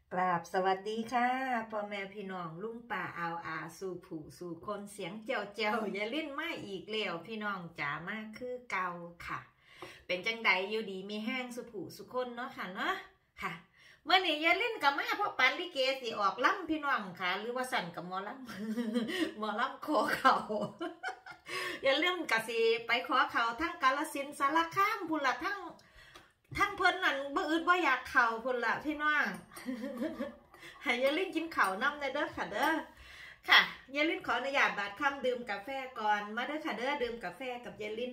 กราบสวัสดีค่ะพ่อแม่พี่น้องลุงป่าสู่ผู้สู่คนเสียงเจียวเจียวอย่าลิ้นมาอีกแล้วพี่น้องจ๋ามาคือเก่าค่ะเป็นจังใดอยู่ดีมีแห้งสุผู้สุคนเนาะค่ะเนาะค่ะเมื่อนี้อย่าลิ้นกับมาเพราะปันลิเกสิออกล่ำพี่น้องค่ะหรือว่าสั่นกับหมอล่ำหมอล่ำขอเขาอย่าลืมกับสิไปขอเขาทั้งกาฬสินธุ์สารคามพุ่นละทั้งเพิ่นนั่นบ่อึดบ่อยากเข่าพุ่นละพี่น้องให้ยายลิ้นกินข้าวน้ำในเด้อค่ะเด้อค่ะยายลิ้นขออนุญาตบาดคำดื่มกาแฟก่อนมาเด้อค่ะเด้อดื่มกาแฟกับยายลิ้น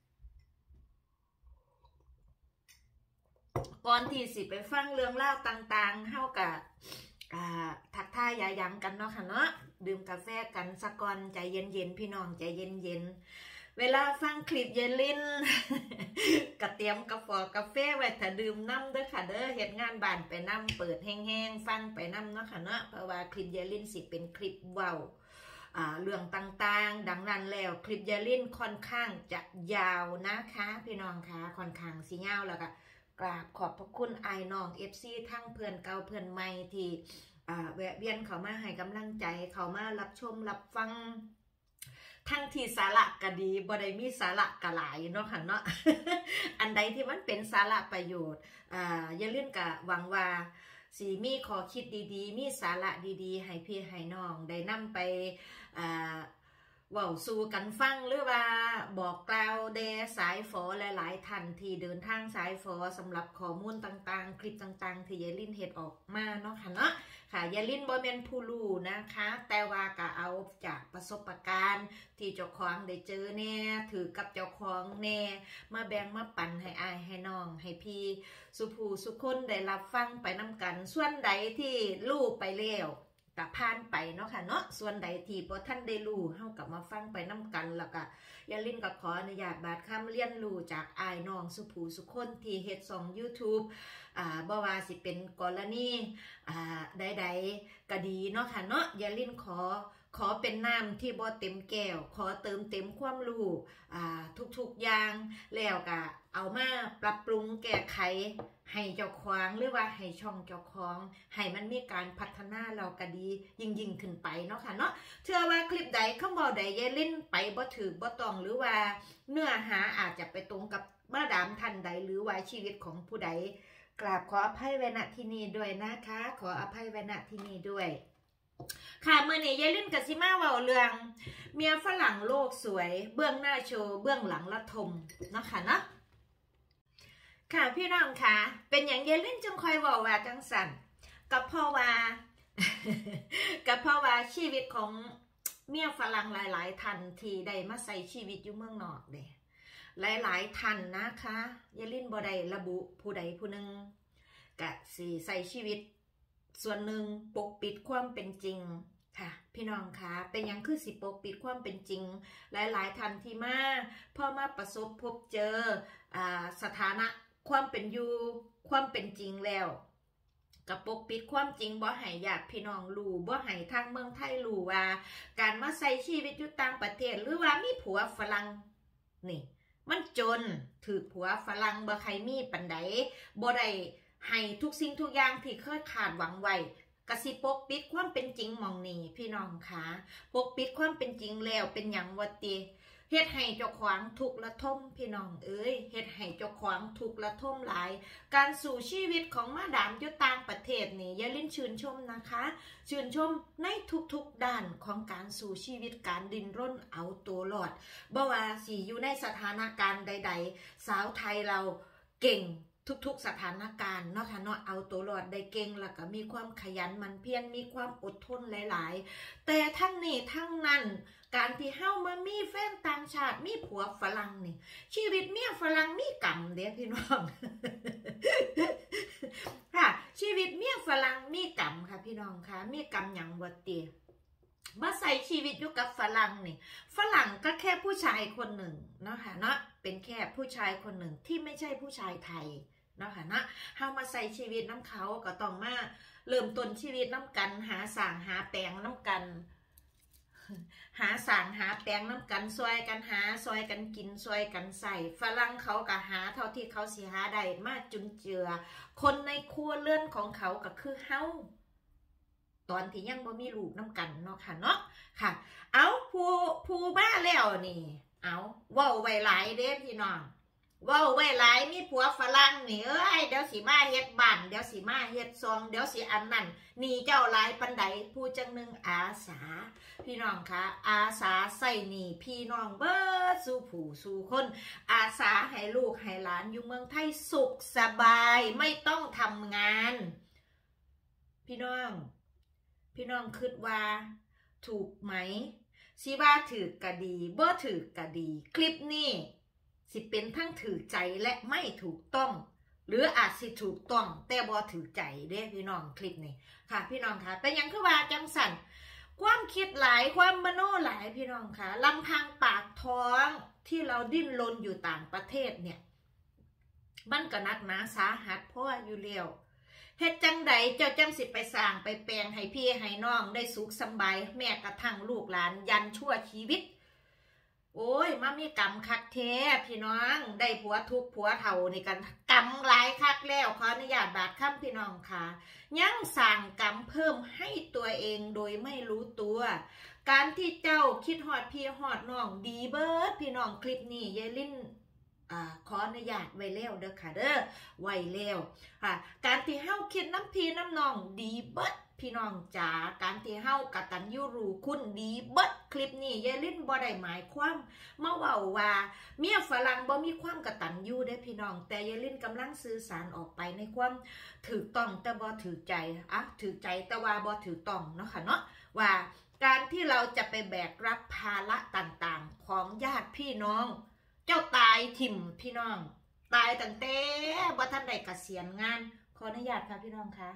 ก่อนที่สิไปฟังเรื่องเล่าต่างๆเฮากับทักทายยายยังกันเนาะค่ะเนาะดื่มกาแฟกันสักก่อนใจเย็นๆพี่น้องใจเย็นๆเวลาฟังคลิปยายลิ้นกระเตรียมกาแฟไว้ถ้าดื่มน้ำเด้อค่ะเด้อเฮ็ดงานบ้านไปน้ำเปิดแห้งๆฟังไปน้ำเนาะค่ะเนาะเพราะว่าคลิปยายลิ้นสิเป็นคลิปเว้าเรื่องต่างๆดังนั้นแล้วคลิปยายลิ้นค่อนข้างจะยาวนะคะพี่น้องคะค่อนข้างสิยาวแล้วก็กราบขอบพระคุณไอ้น้อง FC ทั้งเพื่อนเก่าเพื่อนใหม่ที่แวะเวียนเขามาให้กำลังใจเขามารับชมรับฟังทั้งที่สาระก็ดีบ่ได้มีสาระก็หลายเนาะค่ะเนาะ อันใดที่มันเป็นสาระประโยชน์อย่าลืมกะหวังว่าสีมีข้อคิดดีๆมีสาระดีๆให้พี่ให้น้องได้นำไปเว้าสู่กันฟังหรือว่าบอกกล่าวแด่สายฝอหลายๆท่านที่เดินทางสายฝอสำหรับข้อมูลต่างๆคลิปต่างๆที่ยายลิ้นเฮ็ดออกมาเนาะค่ะเนาะค่ะยายลิ้นบ่แม่นผู้รู้นะคะแต่ว่าก็เอาจากประสบการณ์ที่เจ้าของได้เจอแน่ถือกับเจ้าของแน่มาแบ่งมาปันให้อายให้น้องให้พี่สุผู้สุคนได้รับฟังไปนำกันส่วนใดที่รู้ไปแล้วก็ผ่านไปเนาะค่ะเนาะส่วนใดที่บ่ท่านได้รู้เฮากลับมาฟังไปนำกันแล้วก็ยายลิ้นก็ขออนุญาตบาดคำเรียนรู้จากอายน้องสุผู้สุคนที่เฮ็ดช่อง YouTube บ่ว่าสิเป็นกรณีใดๆก็ดีเนาะค่ะเนาะยายลิ้นขอเป็นน้ำที่บ่เต็มแก้วขอเติมเต็มความรู้ทุกๆอย่างแล้วก็เอามาปรับปรุงแก้ไขให้เจ้าของหรือว่าให้ช่องเจ้าของให้มันมีการพัฒนาเราก็ดียิ่งขึ้นไปเนาะค่ะเนาะเชื่อว่าคลิปใดคำบอกใดยายลิ้นไปบ่ถือบ่ต้องหรือว่าเนื้อหาอาจจะไปตรงกับมาดามท่านใดหรือว่าชีวิตของผู้ใดกราบขออภัยไว้ณที่นี้ด้วยนะคะขออภัยไว้ณที่นี้ด้วยค่ะเมื่อนี้ยายลิ้นกับซิมาเว้าเรื่องเมียฝรั่งโลกสวยเบื้องหน้าโชว์เบื้องหลังละทมเนาะค่ะเนาะค่ะพี่น้องค่ะเป็นอย่างยายลิ้นจึงคอยบอกว่าจังสันกับพ่อว่ากับพ่อว่าชีวิตของเมียฝรั่งหลายๆท่านที่ได้มาใส่ชีวิตอยู่เมืองนอกเด้หลายๆท่านนะคะยายลิ้นบ่ได้ระบุผู้ใดผู้หนึ่งกะสิใส่ชีวิตส่วนหนึ่งปกปิดความเป็นจริงค่ะพี่น้องคะเป็นยังคือสิปกปิดความเป็นจริงหลายๆท่านที่มาพอมาประสบพบเจอสถานะความเป็นอยู่ความเป็นจริงแล้วกับปกปิดความจริงบ่ให้ญาติพี่น้องรู้บ่ให้ทางเมืองไทยรู้ว่าการมาใช้ชีวิตอยู่ต่างประเทศหรือว่ามีผัวฝรั่งนี่มันจนถือผัวฝรั่งบ่ใครมีปานใดบ่ได้ให้ทุกสิ่งทุกอย่างที่เคยขาดหวังไว้กสิปกปิดความเป็นจริงมองนี่พี่น้องคะปกปิดความเป็นจริงแล้วเป็นหยังวะติเฮ็ดให้เจ้าของทุกข์ละทมพี่น้องเอ้ยเฮ็ดให้เจ้าของทุกข์ละทมหลายการสู่ชีวิตของมาดามอยู่ต่างประเทศนี่อย่าลิ้นชื่นชมนะคะชื่นชมในทุกๆด้านของการสู่ชีวิตการดิ้นรนเอาตัวรอดบ่ว่าสิอยู่ในสถานการณ์ใดๆสาวไทยเราเก่งทุกๆสถานการณ์เนาะค่ะเนาะเอาตัวรอดได้เก่งแล้วก็มีความขยันมันเพียรมีความอดทนหลายๆแต่ทั้งนี้ทั้งนั้นการที่เฮามามีแฟนต่างชาติมีผัวฝรั่งนี่ชีวิตเมียฝรั่งมีกรรมเด้พี่น้อง ค่ะชีวิตเมียฝรั่งมีกรรมค่ะพี่น้องค่ะมีกรรมหยังบ่ติมาใส่ชีวิตอยู่กับฝรั่งนี่ฝรั่งก็แค่ผู้ชายคนหนึ่งเนาะค่ะเนาะเป็นแค่ผู้ชายคนหนึ่งที่ไม่ใช่ผู้ชายไทยเนาะค่ะเนาะเฮามาใส่ชีวิตน้ำเขาก็ต้องมาเริ่มต้นชีวิตน้ำกันหาสร้างหาแปลงน้ำกันหาสางหาแปลงน้ำกันซอยกันหาซอยกันกินซอยกันใส่ฝรั่งเขาก็หาเท่าที่เขาสิหาได้มาจุนเจือคนในครัวเรือนของเขาก็คือเฮาตอนที่ยังบ่มีลูกน้ำกันเนาะค่ะเนาะค่ะเอาผู้บ้าแล้วนี่เอาเว้าไว้หลายเด้พี่น้องเว้าไว้หลายมีผัวฝรั่งนี่เอ้ยเดี๋ยวสิมาเฮ็ดบ้านเดี๋ยวสิมาเฮ็ดซองเดี๋ยวสิอันนั้นนี่เจ้าหลายปันใดผู้จังหนึ่งอาสาพี่น้องคะอาสาใส่หนีพี่น้องเบิดสู่ผู้สู่คนอาสาให้ลูกให้หลานอยู่เมืองไทยสุขสบายไม่ต้องทำงานพี่น้องคิดว่าถูกไหมสิว่าถือกะดีบ่ถือกะดีคลิปนี้สิเป็นทั้งถือใจและไม่ถูกต้องหรืออาจสิถูกต้องแต่บ่ถือใจเด้พี่น้องคลิปนี้ค่ะพี่น้องค่ะเป็นยังคือว่าจังสั่นความคิดหลายความมโนหลายพี่น้องค่ะลำพังปากท้องที่เราดิ้นรนอยู่ต่างประเทศเนี่ยมันก็นักหนาสาหัสเพราะอยู่เลี้ยวเฮ็ดจังใดเจ้าจังสิไปสร้างไปแปลงให้พี่ให้น้องได้สุขสบายแม้กระทั่งลูกหลานยันชั่วชีวิตโอ้ยมามีกรรมคักแท้พี่น้องได้ผัวทุกผัวเฒ่านี่กันกรรมหลายคักแล้วขออนุญาตบาดคำพี่น้องค่ะยังสั่งกรรมเพิ่มให้ตัวเองโดยไม่รู้ตัวการที่เจ้าคิดฮอดพี่ฮอดน้องดีเบิดพี่น้องคลิปนี้ยายลิ้นขออนุญาตไว้แล้วเด้อค่ะเด้อไว้แล้วการที่เฮาคิดน้ำพี่น้ำน้องดีเบิดพี่น้องจ๋าการที่เฮากตัญญูรู้คุณดีเบิดคลิปนี้ยายลิ้นบ่ได้หมายความมาเว้าว่าเมียฝรั่งบ่มีความกตัญญูเด้พี่น้องแต่ยายลิ้นกำลังสื่อสารออกไปในความถูกต้องแต่บ่ถูกใจถูกใจแต่ว่าบ่ถูกต้องเนาะค่ะเนาะว่าการที่เราจะไปแบกรับภาระต่างๆของญาติพี่น้องเจ้าตายถิ่มพี่น้องตายตั้งแต่บ่ทันได้เกษียณงานขออนุญาตค่ะพี่น้องคะ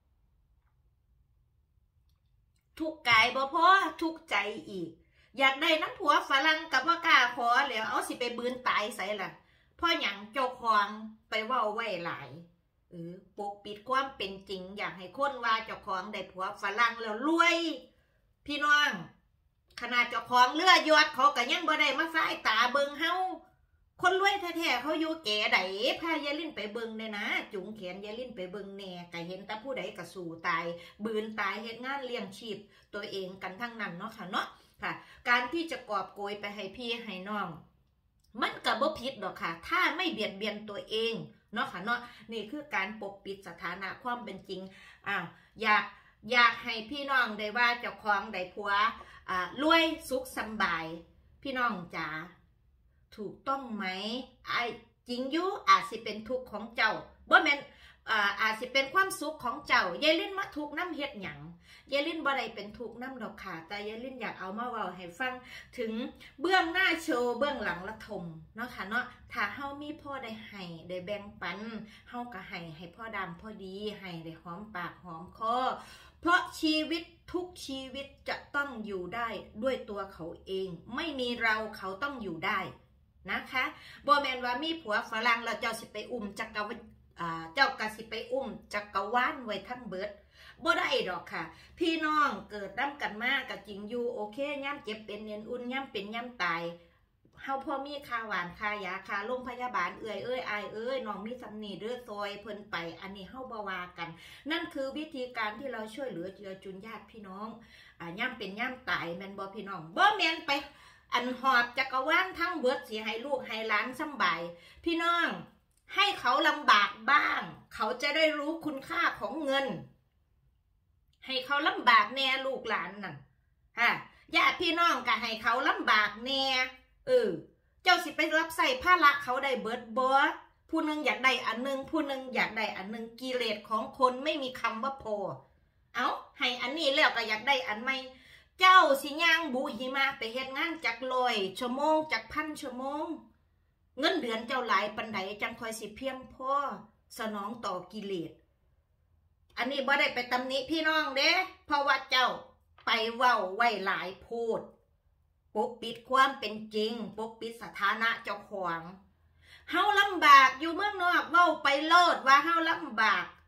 ทุกกายบ่พอทุกใจอีกอยากได้น้ำผัวฝรั่งกับว่ากล้าขอแล้วเอาสิไปบืนตายใส่ล่ะพ่อหยังเจ้าของไปเว้าไว้หลายปกปิดความเป็นจริงอยากให้คนว่าเจ้าของได้ผัวฝรั่งแล้วรวยพี่น้องขนาดเจ้าของเลือยอดเขาก็ยังบ่ได้มาซ้ายตาเบิงเฮาคนรวยแท้ๆเขาอยู่แก่ใดพายายลิ้นไปเบิงเนี่ยนะจุงแขนยายลิ้นไปเบิงแน่ก็เห็นแต่ผู้ใดก็สู่ตายบืนตายเฮ็ดงานเลี้ยงชีพตัวเองกันทั้งนั้นเนาะค่ะเนาะค่ะการที่จะกอบโกยไปให้พี่ให้น้องมันก็บ่ผิดดอกค่ะถ้าไม่เบียดเบียนตัวเองเนาะค่ะเนาะนี่คือการปกปิดสถานะความเป็นจริงอยากให้พี่น้องได้ว่าเจ้าของได้ผัวรวยสุขสบายพี่น้องจ๋าถูกต้องไหมจริงอยู่อาจสิเป็นทุกข์ของเจ้าบ่แม่นอาจสิเป็นความสุขของเจ้ายายลิ้นมาทุกข์น้ำเฮ็ดหยังยายลิ้นบ่ได้เป็นทุกข์น้ำดอกค่ะแต่ยายลิ้นอยากเอามาเว้าให้ฟังถึงเบื้องหน้าโชว์เบื้องหลังละทมเนาะค่ะเนาะถ้าเฮามีพ่อได้ให้ได้แบ่งปันเฮาก็ให้พ่อดำพ่อดีให้ได้หอมปากหอมคอเพราะชีวิตทุกชีวิตจะต้องอยู่ได้ด้วยตัวเขาเองไม่มีเราเขาต้องอยู่ได้นะคะบ่แม่นว่ามีผัวฝรั่งแล้วเจ้าสิไปอุ้มจักรวาลเจ้าก็สิไปอุ้มจักรวาลไว้ทั้งเบิดบ่ได้ดอกค่ะพี่น้องเกิดนำกันมาก็จริงอยู่โอเคย่ำเจ็บเป็นเนียนอุ่นย่ำเป็นย่ำตายเฮาพอมีค่าหวานค่ายาค่าโรงพยาบาลอายน้องมีสำนีเด้อซอยเพิ่นไปอันนี้เฮาบ่ว่ากันนั่นคือวิธีการที่เราช่วยเหลือเจือจุนญาติพี่น้องย่ำเป็นย่ำตายแม่นบ่พี่น้องบ่แม่นไปอันหอบจักรวาลทั้งเบิดสิให้ลูกให้หลานสบายพี่น้องให้เขาลำบากบ้างเขาจะได้รู้คุณค่าของเงินให้เขาลำบากแน่ลูกหลานนั่นญาติพี่น้องก็ให้เขาลำบากแน่เจ้าสิไปรับใส่ภาระเขาได้เบิดบ่ผู้นึงอยากได้อันนึงผู้นึงอยากได้อันนึงกิเลสของคนไม่มีคำว่าพอเอาให้อันนี้แล้วก็อยากได้อันใหม่เจ้าสิย่างบุหิมะไปเฮ็ดงานจัก100 ชั่วโมงจัก1,000 ชั่วโมงเงินเดือนเจ้าหลายปานใดจังค่อยสิเพียงพอสนองต่อกิเลสอันนี้บ่ได้ไปตำหนิพี่น้องเด้เพราะว่าเจ้าไปเว้าไว้หลายพูดปกปิดความเป็นจริงปกปิดสถานะเจ้าของเฮาลำบากอยู่เมืองนอกเว้าไปโลดว่าเฮาลำบาก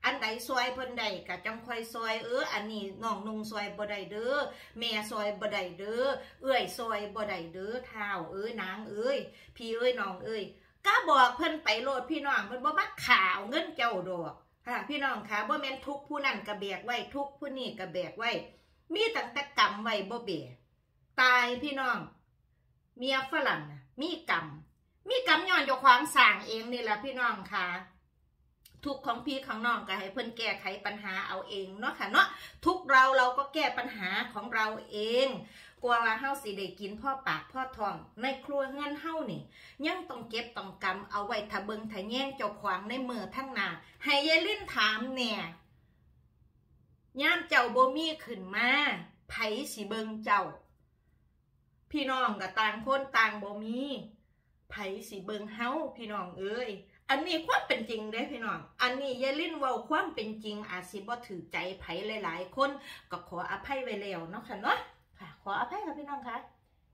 อันใดซอยเพิ่นใดก็จังค่อยซอยอันนี้น้องนุ่งซอยบ่ได้เด้อแม่ซอยบ่ได้เด้อเอื้อยซอยบ่ได้เด้อเท้านางพี่น้องก็บอกเพิ่นไปโลดพี่น้องเพิ่นบ่มักข่าวเงินเจ้าดอกค่ะพี่น้องค่ะบ่แม่นทุกผู้นั้นก็แบกไว้ทุกผู้นี้ก็แบกไว้มีตั้งแต่กรรมไว้บ่แบกตายพี่น้องเมียฝรั่งมีกรรมย้อนเจ้าของสร้างเองนี่แหละพี่น้องค่ะทุกของพี่ของน้องก็ให้เพิ่นแก้ไขปัญหาเอาเองเนาะค่ะเนาะทุกเราก็แก้ปัญหาของเราเองกลัวว่าเฮาสิได้กินพ่อปากพ่อท้องในครัวเงินเฮานี่ยังต้องเก็บต้องกำเอาไว้ถ้าเบิ่งถ้าแย่งเจ้าของในมือทั้งหน้าให้ยายลิ้นถามแน่ย่ามเจ้าบ่มีขึ้นมาไผสิเบิ่งเจ้าพี่น้องก็ต่างคนต่างบ่มีไผสิเบิ่งเฮาพี่น้องอันนี้ความเป็นจริงเด้พี่น้องอันนี้ยายลิ้นเว้าความเป็นจริงอาจสิบ่ถือใจไผหลายๆคนก็ขออภัยไว้แล้วเนาะค่ะเนาะค่ะขออภัยค่ะพี่น้องค่ะ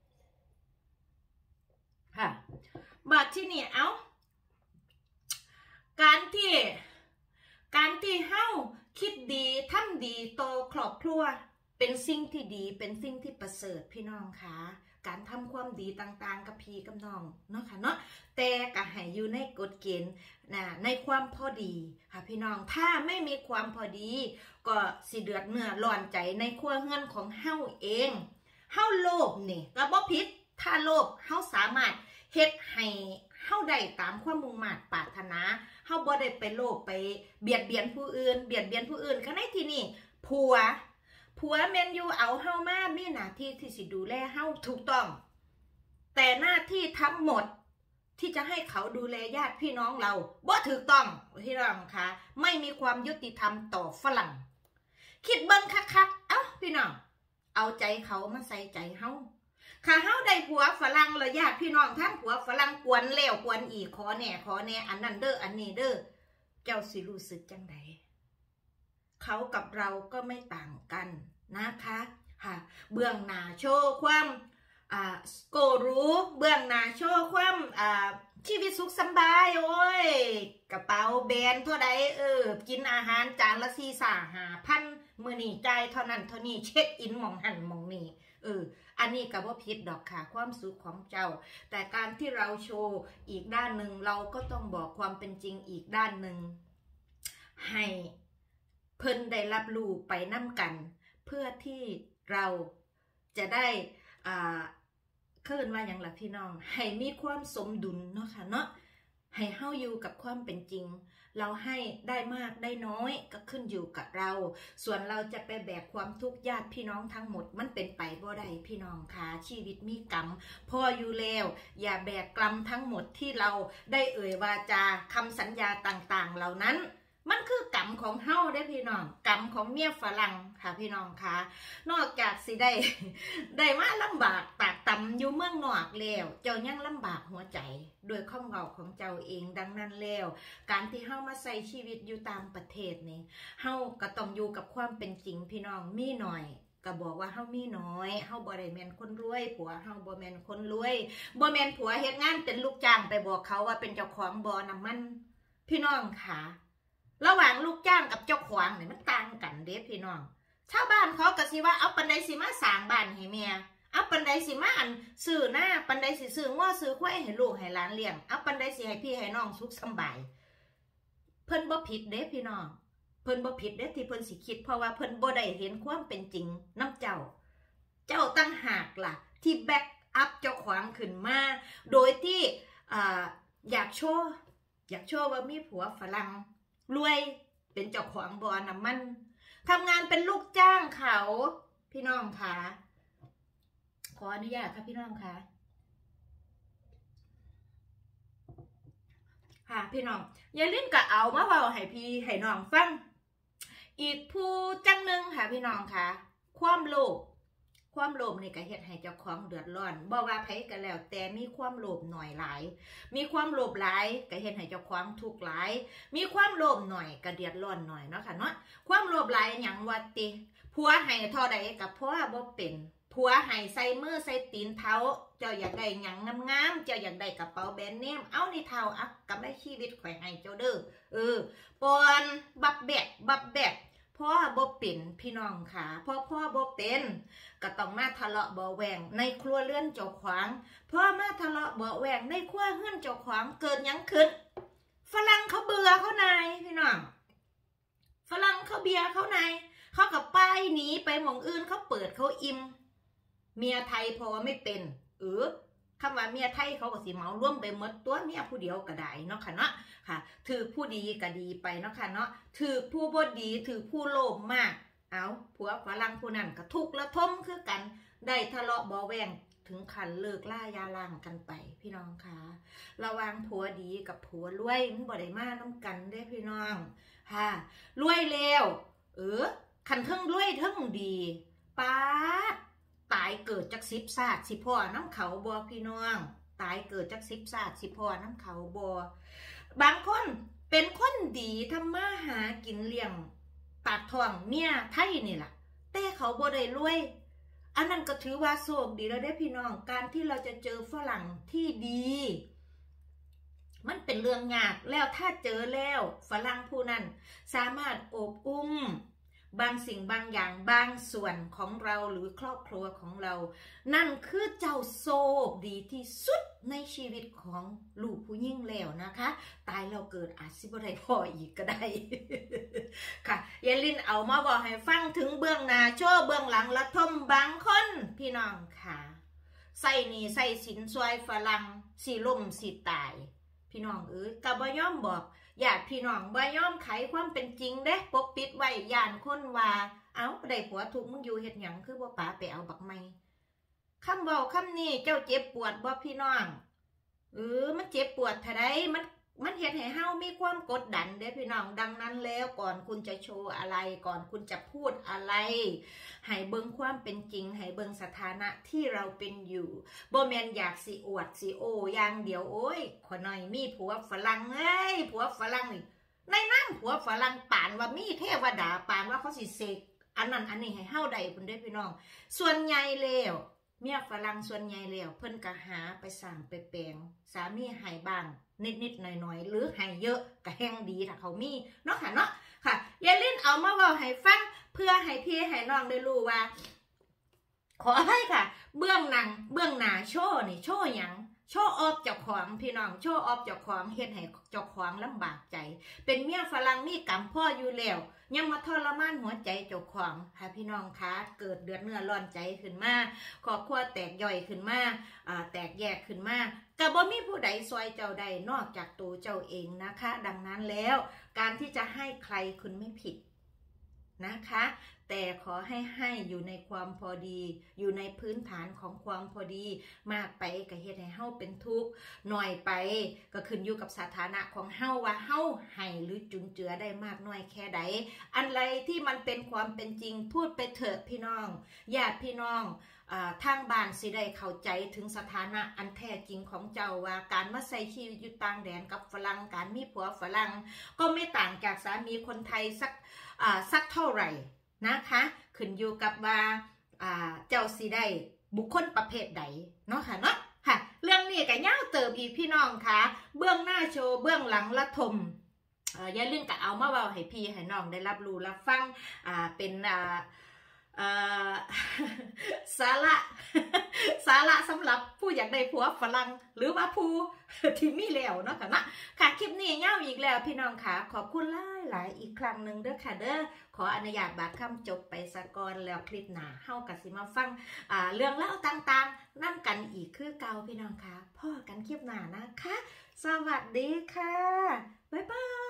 ค่ะบัดที่นี่การที่เฮาคิดดีทำดีต่อครอบครัวเป็นสิ่งที่ดีเป็นสิ่งที่ประเสริฐพี่น้องค่ะการทำความดีต่างๆกับพี่กับน้องเนาะค่ะเนาะแต่ก็ให้อยู่ในกฎเกณฑ์ในความพอดีค่ะพี่น้องถ้าไม่มีความพอดีก็สิเดือดเนื้อร้อนใจในครัวเรือนของเฮาเองเฮาโลภนี่ก็บ่ผิดถ้าโลภเฮาสามารถเฮ็ดให้เฮาได้ตามความมุ่งมั่นปรารถนาเฮาบ่ได้ไปโลภไปเบียดเบียนผู้อื่นก็ในที่นี้ผัวแม่นอยู่เอาเฮามามีหน้าที่ที่สิดูแลเฮาถูกต้องแต่หน้าที่ทั้งหมดที่จะให้เขาดูแลญาติพี่น้องเราบ่ถูกต้องพี่น้องคะไม่มีความยุติธรรมต่อฝรั่งคิดเบิ่งคักๆพี่น้องเอาใจเขามาใส่ใจเฮาค่ะเฮาได้ผัวฝรั่งแล้วญาติพี่น้องทั้งผัวฝรั่งกวนแล้วกวนอีกขอแน่อันนั้นเด้ออันนี้เด้อเจ้าสิรู้สึกจังไดเขากับเราก็ไม่ต่างกันนะคะค่ะเบื้องหน้าโชว์ความโกรู้เบื้องหน้าโชว์ความชีวิตสุขสบายโอ้ยกระเป๋าแบรนด์เท่าใดกินอาหารจานละ4-5,000มื้อนี้จ่ายเท่านั้นเท่านี้เช็คอินหม่องหันหม่องนี้อันนี้ก็บ่ผิดดอกค่ะความสุขของเจ้าแต่การที่เราโชว์อีกด้านหนึ่งเราก็ต้องบอกความเป็นจริงอีกด้านหนึ่งให้เพิ่นได้รับรู้ไปนํกันเพื่อที่เราจะได้เคิ้นว่าอย่างล่ะพี่น้องให้มีความสมดุลเนาะค่ะเนาะให้เฮาอยู่กับความเป็นจริงเราให้ได้มากได้น้อยก็ขึ้นอยู่กับเราส่วนเราจะไปแบกความทุกข์ญาติพี่น้องทั้งหมดมันเป็นไปบ่ได้พี่น้องค่ะชีวิตมีกรรมพออยู่แล้วอย่าแบกกรรมทั้งหมดที่เราได้วาจาคำสัญญาต่างๆเหล่านั้นมันคือกรรมของเฮาได้พี่น้องกรรมของเมียฝรั่งค่ะพี่น้องค่ะนอกจากสิได้มาลำบากตากตำอยู่เมืองนอกแล้วเจ้ายังลำบากหัวใจด้วยข้องเงาของเจ้าเองดังนั้นแล้วการที่เฮามาใส่ชีวิตอยู่ตามประเทศนี่เฮาก็ต้องอยู่กับความเป็นจริงพี่น้องมีหน่อยก็บอกว่าเฮามีน้อยเฮาบ่ได้แม่นคนรวยผัวเฮาบ่แม่นคนรวยบ่แม่นผัวเฮ็ดงานเป็นลูกจ้างไปบอกเขาว่าเป็นเจ้าของบ่อน้ำมันพี่น้องค่ะระหว่างลูกจ้างกับเจ้าของเนี่ยมันต่างกันเด้พี่น้องชาวบ้านเขาก็สิว่าเอาปันใดสิมาสร้างบ้านให้แม่เอาปันใดสิมาซื้อหน้าปันใดสิซื้อง้อซื้อควายให้ลูกให้หลานเลี้ยงเอาปันใดสิให้พี่ให้น้องสุขสบายเพิ่นบ่ผิดเด้พี่น้องเพิ่นบ่ผิดเด้ที่เพิ่นสิคิดเพราะว่าเพิ่นบ่ได้เห็นความเป็นจริงน้ำเจ้าตั้งหากล่ะที่แบ็กอัพเจ้าของขึ้นมาโดยที่อยากโชว์ว่ามีผัวฝรั่งรวยเป็นเจ้าของบ่อน้ำมันทำงานเป็นลูกจ้างเขาพี่น้องค่ะขออนุญาตค่ะพี่น้องค่ะค่ะพี่น้องอย่าลืมกะเอามาเว้าให้พี่ให้น้องฟังอีกผู้จังหนึ่งค่ะพี่น้องค่ะความโลภนี่ก็เฮ็ดให้เจ้าของเดือดร้อนบ่ว่าไผก็แล้วแต่มีความโลภหน่อยหลายมีความโลภหลายก็เฮ็ดให้เจ้าของทุกข์หลายมีความโลภหน่อยก็เดือดร้อนหน่อยเนาะค่ะเนาะความโลภหลายหยังว่าติผัวให้เท่าใดก็ผัวบ่เป็นผัวให้ใส่มือใส่ตีนเท้าเจ้าอยากได้หยังงามๆเจ้าอยากได้กระเป๋าแบรนด์เนมเอานี่เท้าอ่ะกำไรชีวิตข่อยให้เจ้าเด้อปอนบับแบกพ่อบ่เป็นพี่น้องค่ะพ่อบ่เป็นก็ต้องมาทะเลาะเบาแหวงในครัวเรือนเจ้าของพ่อมาทะเลาะเบาแหวงในครัวเรือนเจ้าของเกิดหยังขึ้นฝรั่งเขาเบื่อเขานายพี่น้องฝรั่งเขาเบียเขานายเขากับป้ายหนีไปหม่องอื่นเขาเปิดเขาอิ่มเมียไทยพอไม่เป็นคำว่าเมียไทยเขาก็สิเมาร่วมไปหมดตัวเมียผู้เดียวก็ได้เนาะค่ะเนาะค่ะถือผู้ดีก็ดีไปเนาะค่ะเนาะถือผู้บ่ดีถือผู้โลภมากเอาผัวฝรั่งผู้นั้นก็ทุกข์ละทมคือกันได้ทะเลาะเบาแหวงถึงขันเลิกล่ายาล่างกันไปพี่น้องค่ะระวังผัวดีกับผัวรวยมันบ่ได้มาน้ำกันได้พี่น้องค่ะรวยแล้วขันเทิงรวยเทิงดีป้าตายเกิดจาก10 ศาสตร์สิพ่อน้ำเขาบ่พี่น้องตายเกิดจาก10 ศาสตร์สิพ่อน้ำเขาบ่บางคนเป็นคนดีทำมาหากินเลี้ยงปากท้องเมียไทยนี่แหละแต่เขาบ่ได้รวยอันนั้นก็ถือว่าโชคดีแล้วได้พี่น้องการที่เราจะเจอฝรั่งที่ดีมันเป็นเรื่องยากแล้วถ้าเจอแล้วฝรั่งผู้นั้นสามารถโอบอุ้มบางสิ่งบางอย่างบางส่วนของเราหรือครอบครัวของเรานั่นคือเจ้าโชคดีที่สุดในชีวิตของลูกผู้หญิงแล้วนะคะตายเราเกิดอาจสิบ่ได้พออีกก็ได้ ค่ะยายลินเอามาบอกให้ฟังถึงเบื้องหน้าโชว์เบื้องหลังละทมบางคนพี่น้องค่ะใส่นี่ใส่สินซวยฝรั่งสิล่มสิตายพี่น้องก็บ่ยอมบอกญาติพี่น้องบ่ยอมไขความเป็นจริงเด้ปกปิดไว้ย่านคนว่าเอาได้ผัวถูกมึงอยู่เฮ็ดหยังคือบ่ป๋าไปเอาบักใหม่คำเว้าคำนี้เจ้าเจ็บปวดบ่พี่น้องมันเจ็บปวดเท่าใดมันเฮ็ดให้เฮามีความกดดันเด้พี่น้องดังนั้นแล้วก่อนคุณจะโชว์อะไรก่อนคุณจะพูดอะไรให้เบิ่งความเป็นจริงให้เบิ่งสถานะที่เราเป็นอยู่บ่แม่นอยากสิอวดสิโออย่างเดียวโอ้ยขอหน่อยมีผัวฝรั่งผัวฝรั่งนี่ในนั้นผัวฝรั่งปานว่ามีเทวดาปานว่าเขาสิเสกอันนั้นอันนี้ให้เฮาได้พุ่นเด้พี่น้องส่วนใหญ่แล้วเมียฝรั่งส่วนใหญ่แล้วเพิ่นก็หาไปสร้างไปแปลงสามีให้บ้างนิดหน่อยหรือให้เยอะก็แห้งดีถ้าเขามีเนาะค่ะเนาะค่ะยายลินเอามาบอกให้ฟังเพื่อให้พี่ให้น้องได้รู้ว่าขออภัยค่ะเบื้องหน้าโชว์นี่โชว์หยังโชว์ออฟเจ้าของพี่น้องโชว์ออฟเจ้าของเฮ็ดให้เจ้าของลำบากใจเป็นเมียฝรั่งมีกรรมพ่ออยู่แล้วยังมาทรมานหัวใจเจ้าของค่ะพี่น้องคะเกิดเดือดเนื้อร้อนใจขึ้นมาครอบครัวแตกย่อยขึ้นมาแตกแยกขึ้นมาก็บ่มีผู้ใดซอยเจ้าใดนอกจากตัวเจ้าเองนะคะดังนั้นแล้วการที่จะให้ใครคุณไม่ผิดนะคะแต่ขอให้อยู่ในความพอดีอยู่ในพื้นฐานของความพอดีมากไปก็เฮ็ดให้เฮาเป็นทุกข์น้อยไปก็ขึ้นอยู่กับสถานะของเฮาว่าเฮาให้หรือจุนเจือได้มากน้อยแค่ใดอันไรที่มันเป็นความเป็นจริงพูดไปเถิดพี่น้องญาติพี่น้องทางบ้านสิได้เข้าใจถึงสถานะอันแท้จริงของเจ้าว่าการมาใช้ชีวิตอยู่ต่างแดนกับฝรั่งการมีผัวฝรั่งก็ไม่ต่างจากสามีคนไทยสักเท่าไหร่นะคะขึ้นอยู่กับว่าเจ้าสิได้บุคคลประเภทใดเนาะค่ะเนาะค่ะเรื่องนี้ก็ยาวเติบอีกพี่น้องค่ะเบื้องหน้าโชว์เบื้องหลังละทมอย่าลืมก็เอามาเว้าให้พี่ให้น้องได้รับรู้รับฟังเป็นสาระสำหรับผู้อยากได้ผัวฝรั่งหรือว่าผู้ที่มีแล้วเนาะค่ะนะค่ะคลิปนี้ยาวอีกแล้วพี่น้องค่ะขอบคุณหลายอีกครั้งหนึ่งเด้อค่ะเด้อขออนุญาตบาดคำจบไปสะก่อนแล้วคลิปหน้าเฮาก็สิมาฟังเรื่องเล่าต่างๆนั่นกันอีกคือเก่าพี่น้องค่ะพ่อกันคลิปหน้านะคะสวัสดีค่ะบ๊ายบาย